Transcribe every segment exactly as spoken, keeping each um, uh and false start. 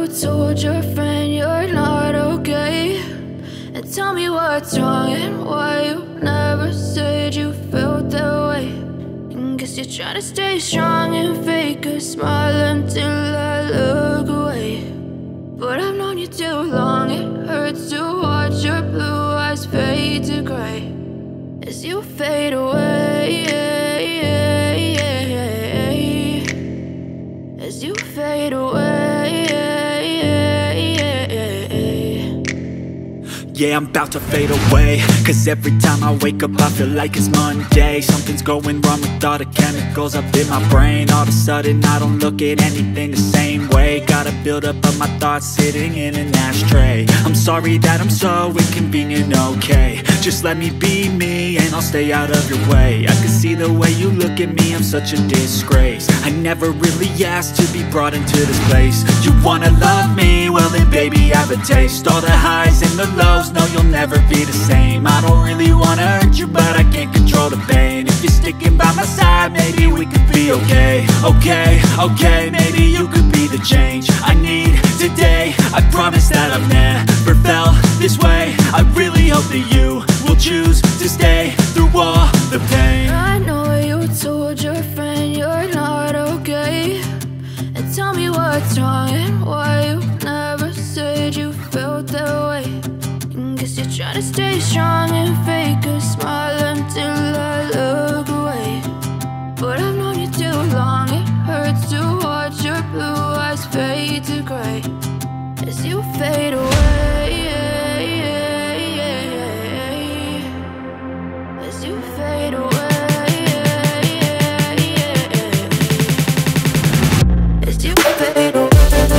told your friend you're not okay, and tell me what's wrong and why you never said you felt that way. And guess you're trying to stay strong and fake a smile until I look away. But I've known you too long, it hurts to watch your blue eyes fade to gray as you fade away, as you fade away. Yeah, I'm about to fade away, cause every time I wake up I feel like it's Monday. Something's going wrong with all the chemicals up in my brain. All of a sudden I don't look at anything the same way. Gotta build up of my thoughts sitting in an ashtray. I'm sorry that I'm so inconvenient, okay. Just let me be me and I'll stay out of your way. I can see the way you look at me, I'm such a disgrace. I never really asked to be brought into this place. You wanna love me? Well then baby have a taste. All the highs and the lows, no, you'll never be the same. I don't really wanna hurt you, but I can't control the pain. If you're sticking by my side, maybe we could be okay. Okay, okay, maybe you could be the change I need today. I promise that I've never felt this way. I really hope that you will choose to stay through all the pain. I know you told your friend you're not okay, and tell me what's wrong and why you never said you felt that way. Guess you're trying to stay strong and fake a smile until I look away. But I've known you too long, it hurts to watch your blue eyes fade to gray as you fade away, as you fade away, as you fade away.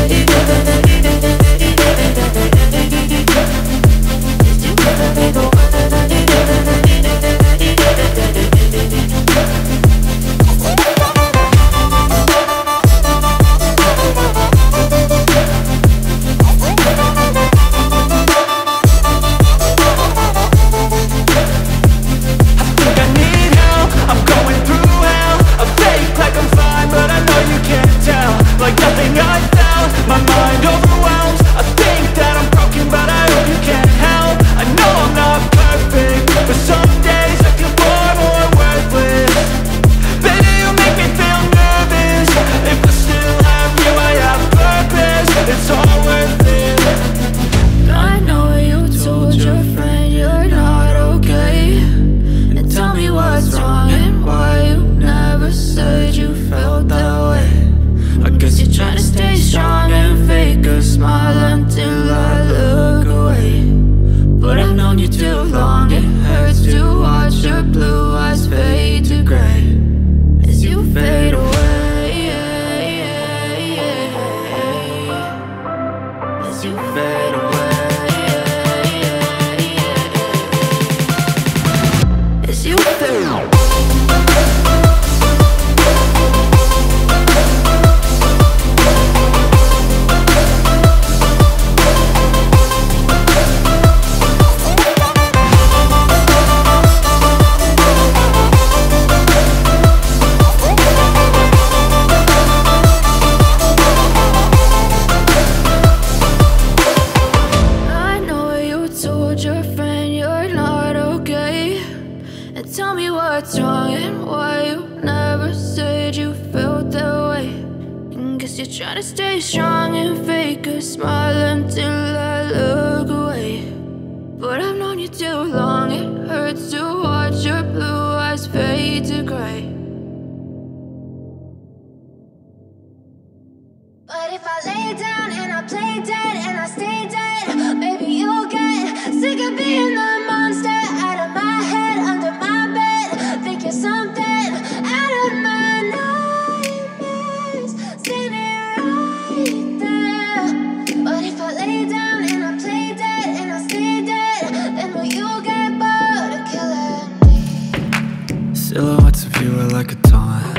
Silhouettes of you are like a taunt.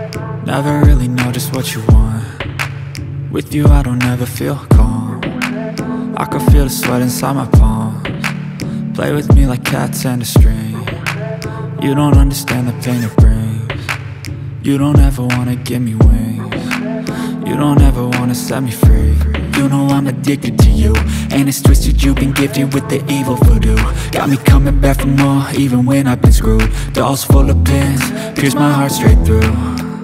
Never really know just what you want. With you I don't ever feel calm. I can feel the sweat inside my palms. Play with me like cats and a string. You don't understand the pain it brings. You don't ever wanna give me wings. You don't ever wanna set me free. You know I'm addicted to you, and it's twisted, you've been gifted with the evil voodoo. Got me coming back for more, even when I've been screwed. Dolls full of pins, pierce my heart straight through.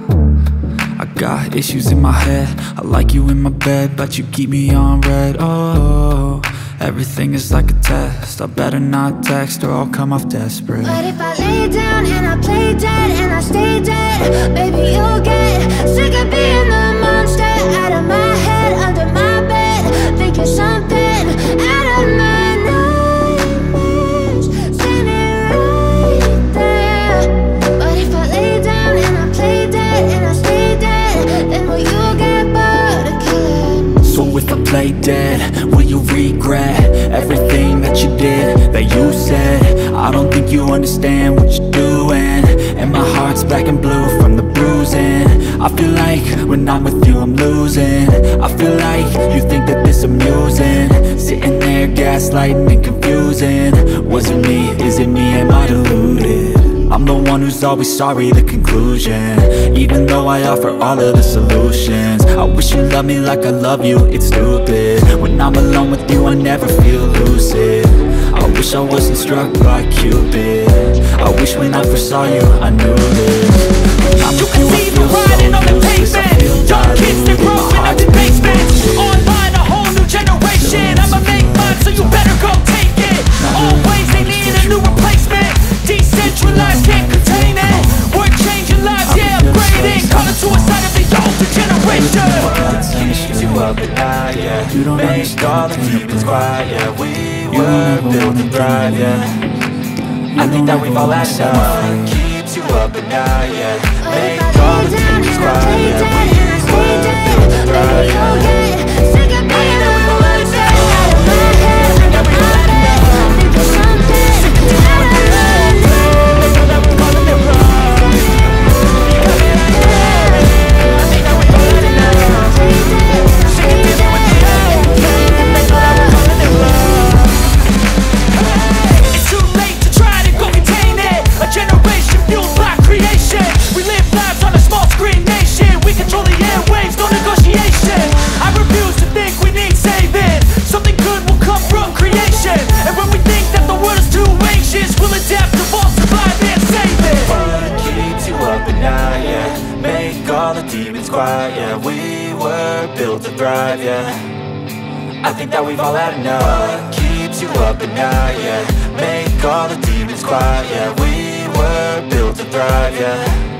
I got issues in my head, I like you in my bed, but you keep me on red. Oh, everything is like a test, I better not text or I'll come off desperate. But if I lay down and I play dead and I stay dead, baby you'll get sick of being the monster out of my head, under my bed, thinking something out of my nightmares, standing right there. But if I lay down and I play dead and I stay dead, then will you get bored of killing? So if I play dead, will you regret everything that you did, that you said? I don't think you understand what you're doing, and my heart's black and blue from the bruising. I feel like when I'm with you I'm losing. I feel like you think that this amusing, sitting there gaslighting and confusing. Was it me? Is it me? Am I deluded? I'm the one who's always sorry, the conclusion, even though I offer all of the solutions. I wish you loved me like I love you, it's stupid. When I'm alone with you I never feel lucid. I wish I wasn't struck by Cupid. I wish when I first saw you I knew this. You can see me riding on the pavement, young kids that growing up in basements. Online a whole new generation, I'ma make mine so you better go take it. Always they need a new replacement, decentralized can't contain it. We're changing lives, yeah, upgrading, calling suicide of the older generation. Keeps you up at night, yeah. Make all the demons quiet, yeah. We were built to thrive, yeah. I think that we've all had enough. Keeps you up at night, yeah. Make all the demons quiet, yeah. We were built to thrive, yeah. Sick of being the monster out of my head, under my bed, thinking something out of my quiet, yeah. We were built to thrive, yeah. I think that we've all had enough. What keeps you up at night, yeah. Make all the demons quiet, yeah. We were built to thrive, yeah.